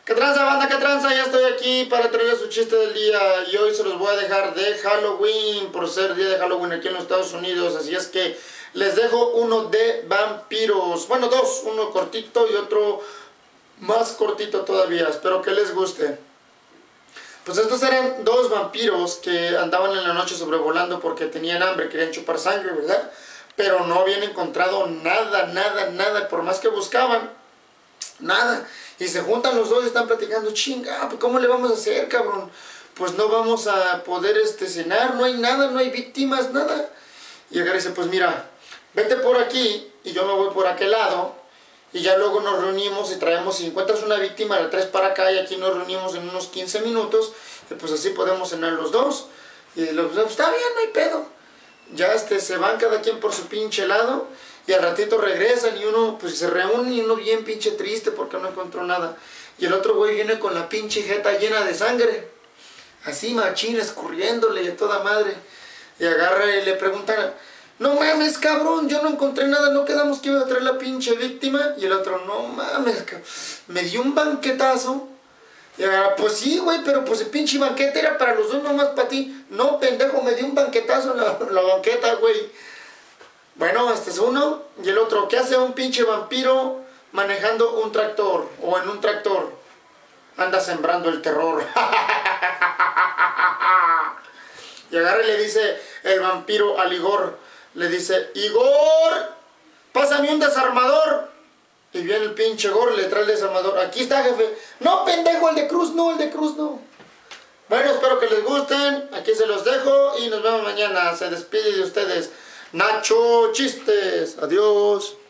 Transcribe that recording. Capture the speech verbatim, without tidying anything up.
¿Qué tranza, banda? ¿Qué tranza? Ya estoy aquí para traerles su chiste del día y hoy se los voy a dejar de Halloween por ser día de Halloween aquí en los Estados Unidos, así es que les dejo uno de vampiros, bueno, dos, uno cortito y otro más cortito todavía, espero que les guste. Pues estos eran dos vampiros que andaban en la noche sobrevolando porque tenían hambre, querían chupar sangre, ¿verdad? Pero no habían encontrado nada, nada, nada, por más que buscaban, nada. Y se juntan los dos y están platicando, chinga, pues ¿cómo le vamos a hacer, cabrón? Pues no vamos a poder este, cenar, no hay nada, no hay víctimas, nada. Y agarra y dice, pues mira, vete por aquí y yo me voy por aquel lado. Y ya luego nos reunimos y traemos, si encuentras una víctima, la traes para acá y aquí nos reunimos en unos quince minutos. Y pues así podemos cenar los dos. Y lo, pues, está bien, no hay pedo. Ya este, se van cada quien por su pinche lado. Y al ratito regresan y uno pues se reúne y uno bien pinche triste porque no encontró nada. Y el otro güey viene con la pinche jeta llena de sangre. Así machín, escurriéndole a toda madre. Y agarra y le pregunta, no mames, cabrón, yo no encontré nada, no quedamos que iba a traer la pinche víctima. Y el otro, no mames, cabrón, me dio un banquetazo. Y agarra, pues sí, güey, pero pues el pinche banquete era para los dos, nomás para ti. No, pendejo, me dio un banquetazo en la, la banqueta, güey. Bueno, este es uno. Y el otro, ¿qué hace un pinche vampiro manejando un tractor? O en un tractor. Anda sembrando el terror. Y agarra y le dice el vampiro al Igor. Le dice, Igor, pásame un desarmador. Y viene el pinche Igor, le trae el desarmador. Aquí está, jefe. No, pendejo, el de Cruz no, el de Cruz no. Bueno, espero que les gusten. Aquí se los dejo y nos vemos mañana. Se despide de ustedes Nacho Chistes. Adiós.